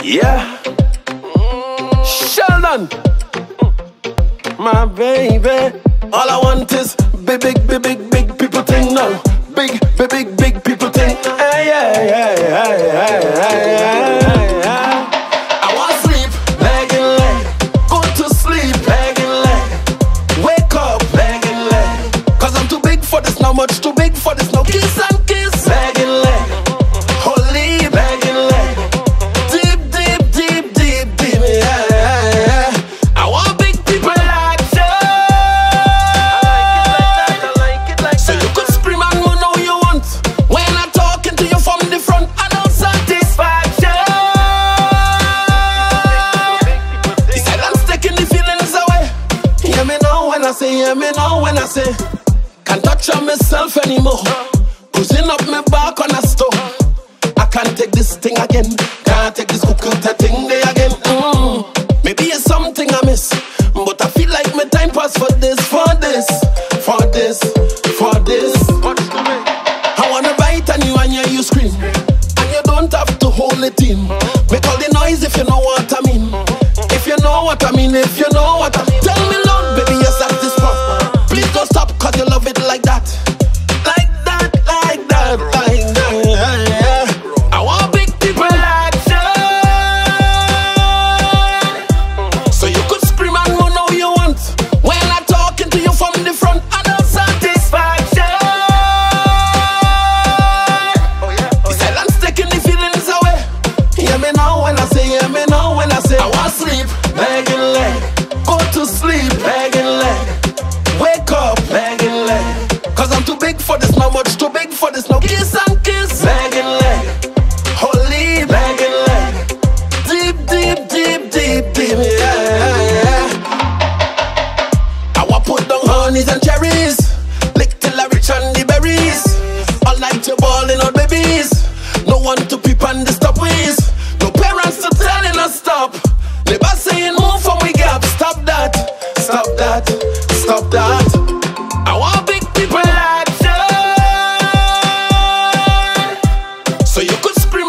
Yeah. Sheldon, my baby. All I want is big people thing now. Big people thing. Hey, hey, hey, hey, hey, hey, hey. I want sleep, leg and leg. Go to sleep, leg and leg. Wake up, leg and leg. Cause I'm too big for this, now much too big for this. No kiss and kiss, leg and leg. Holy, leg and leg. Deep, yeah, yeah, yeah. I want big people like you. I like it like that. So you could scream and moan all you want. When I'm talking to you from the front, I know satisfaction. The silence taking the feelings away. Hear me now when I say, hear me now when I say. Can't touch on myself anymore. Pushing up my back on a stove. I can't take this thing again. Can't take this cookie thing there again. Maybe it's something I miss, but I feel like my time pass for this. I wanna bite and you hear you scream, and you don't have to hold it in. Make all the noise if you know what I mean. If you know what I mean, if you know what I mean. Tell me Lord, baby, yes, that's this pop. Please don't stop, cause you love it like that. Like that, like that, like that, yeah. I want big people like you. So you could scream and moan all you want. When I'm talking to you from the front, I know satisfaction. The silence taking the feelings away. Hear me now when I say, hear me now when I say. I want sleep, leg and leg. Go to sleep, leg and leg. Wake up, leg and leg. Cause I'm too big for this, not much too big for this. No kiss and kiss, leg and leg. Holy, leg and leg. Deep, yeah. I want put down honeys and cherries. Lick till I reach on the berries. All night you balling out babies. No one to peep and disturb ways. No parents to telling us stop. Never saying move from we gap. Stop that, stop that, stop that. I want big people like you. So you could scream